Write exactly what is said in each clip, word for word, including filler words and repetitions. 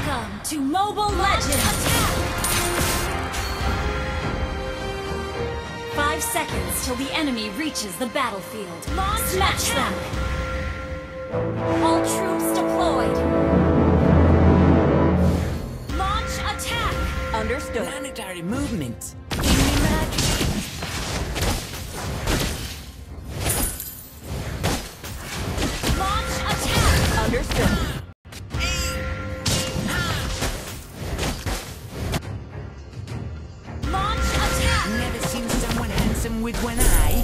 Welcome to Mobile Legends! Five seconds till the enemy reaches the battlefield. Launch Smash attack. them! All troops deployed! Launch attack! Understood. Planetary movement. Launch attack! Understood. Launch attack! Never seen someone handsome with one eye.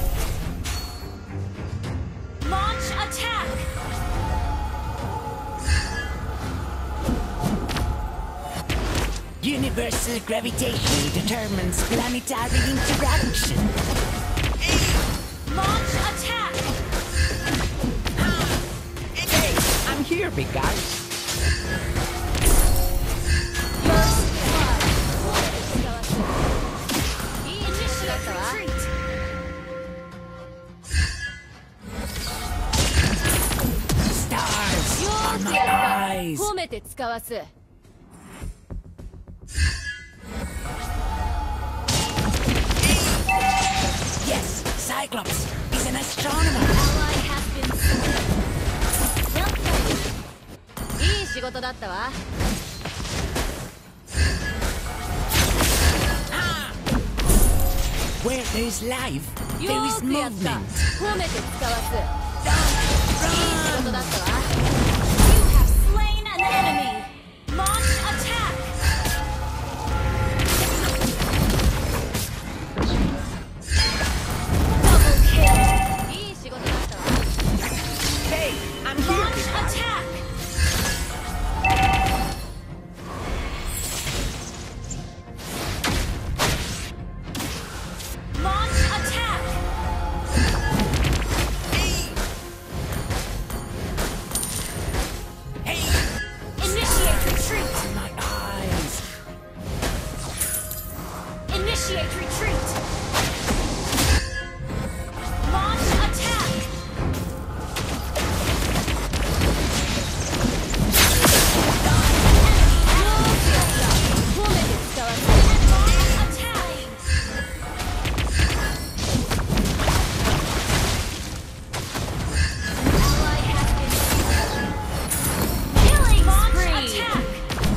Launch attack! Universal gravitation determines planetary interaction. Launch attack! Hey, I'm here, big guy. First blood! Initiate retreat! Stars are my eyes. 褒めて使わす Yes, Cyclops is an astronomer. Ally has been slain. Well played. いい仕事だったわ Where there is life, よ there is ーくやった movement. 褒めて使わすいい仕事だったわ You have slain an enemy! Launch attack! Double kill! いい仕事だったわ Hey, I'm here, Launch big guy. attack! Launch attack! Hey, Initiate retreat! my eyes. Initiate retreat! Launch attack! Enemy 褒めて使わす launch attack! Ally has been killing spree! Attack!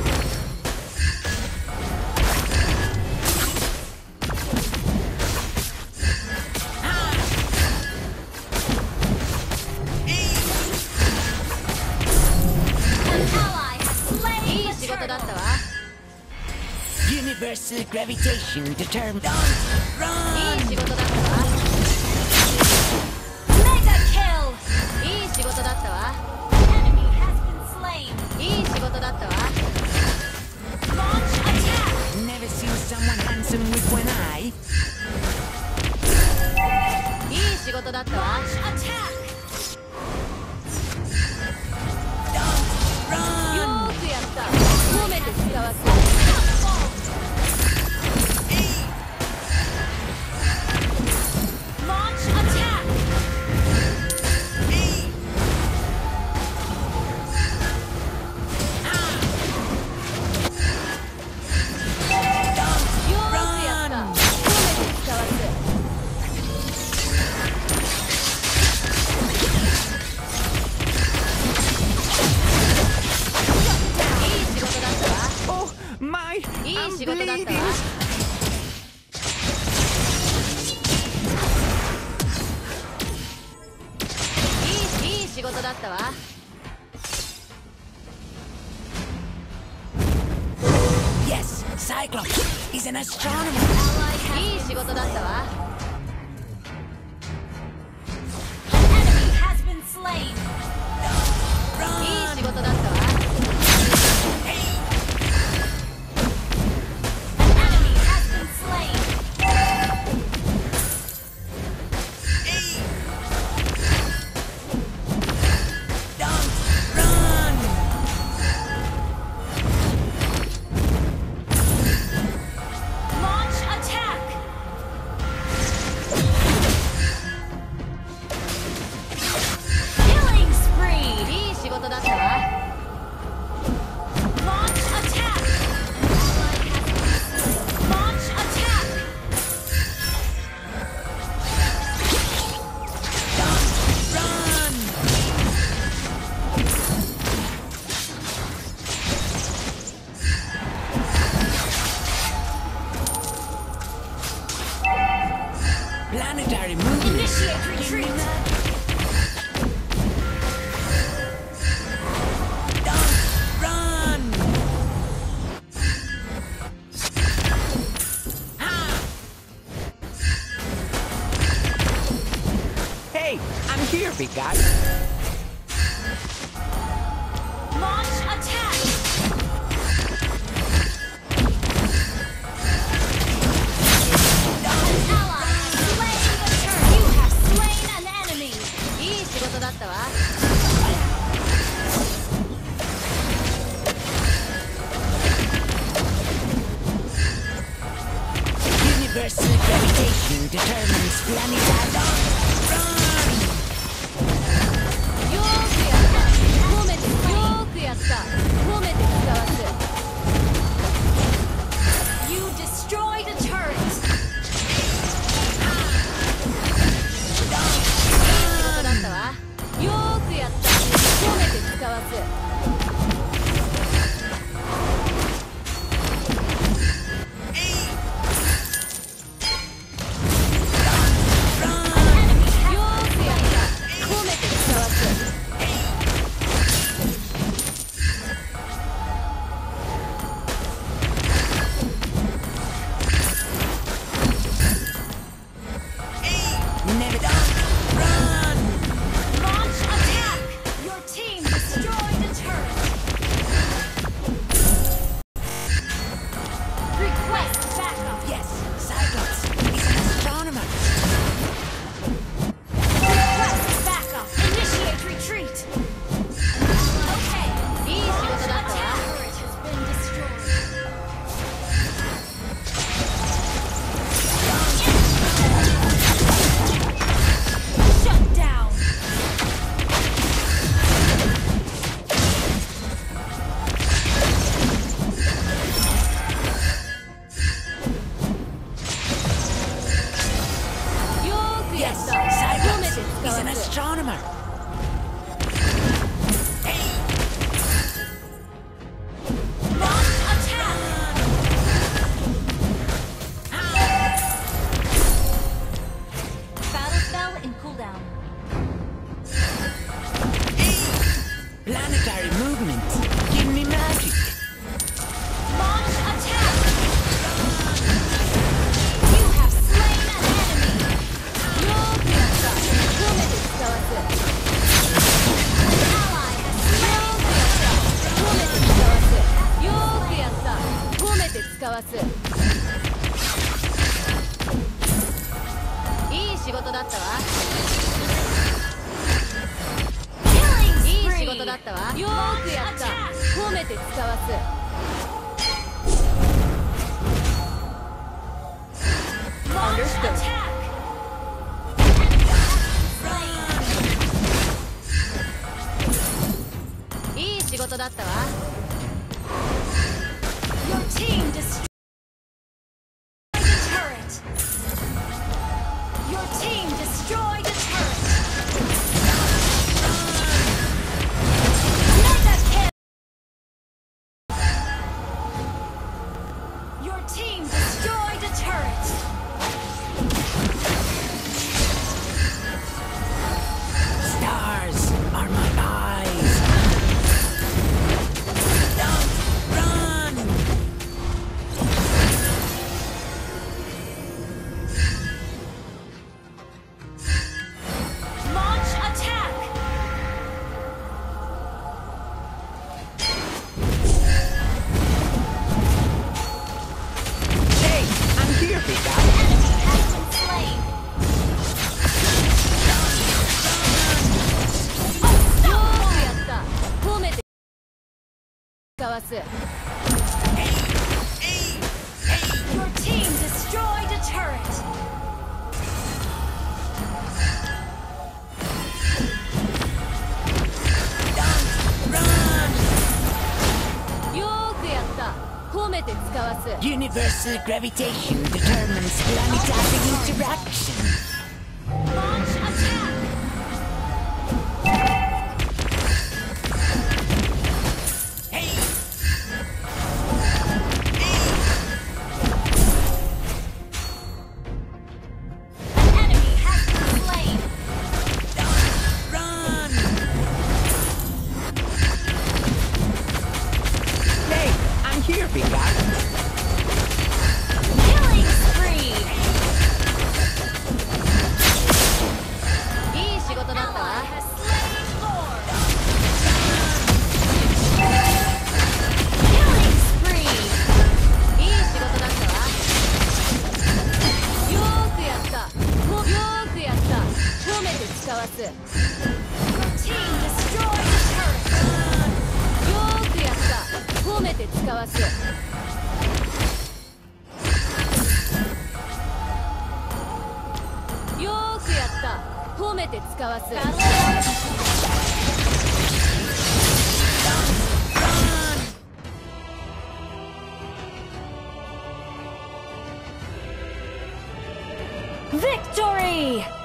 An ally has slain いい the 仕事だった turtle. わ Universal gravitation determines. いい仕事だったわ Mega kill! いい仕事だったわ Enemy has been slain. いい仕事だったわ Launch attack! Never seen someone handsome with one eye. いい仕事だったわ Launch attack! よーくやった褒めて使わす Launch attack! よーくやった褒めて使わす いい仕事だったわ Oh, my! いい I'm 仕事だったわ bleeding. いいいい仕事だったわ Yes, Cyclops is an astronomer. Ally いい has 仕事だったわ An enemy has been slain. いい仕事だったわ An enemy has been slain. Run! Launch attack! Killing Initiate retreat. Don't run! Ha! Hey, I'm here, big guy. Launch attack. An ally has slain the turret. You have slain an enemy. いい仕事だったわ。 Universal gravitation determines planetary. Don't run! よーくやった。褒めて、よーくやった。褒めて使わす。 You destroyed a turret. 仕事だったわ。よーくやった。褒めて使わす。 よーくやった。褒めて使わす。 Never don't run! Launch attack. Your team destroyed a turret. Request backup. Yes, Cyclops is an astronomer. Request backup. Initiate retreat. Okay. いい仕事だったわ。 Turret has been destroyed. Shut down. Yes, 褒めて Cyclops 使 is わ an す。 astronomer. Launch attack. Battle spell in cooldown. Planetary movement. Give me magic. Launch attack. You have slain an enemy. よーくやった。褒めて使わす。 Ally has 褒めて使わす。よーくやった。褒めて使わす。いい仕事だったわ。 killing いい spree. 仕事だったわ。よーくやった。褒めて使わす。 Launch Understood. attack. Slain. いい仕事だったわ。 Your team destroyed a turret. Your team destroyed a turret. Mega kill. Your team destroyed a turret. Stars are my eyes. Don't run! Launch attack. Hey, I'm here, big guy. Enemy has been slain. よーくやった。褒めて使わす。 Your team destroyed a turret. Don't run! よーくやった。褒めて使わす。 Universal gravitation determines planetary interaction. Launch attack. Hey! An enemy has been slain. Here, big guy. Killing spree! いい仕事だったわ。 Ally has slain Lord! Killing spree! いい仕事だったわ。よーくやった。もよーくやった。褒めて使わす。 Your team destroyed the turret! よーくやった。褒めて使わす。よーくやった。褒めて使わす。 Victory!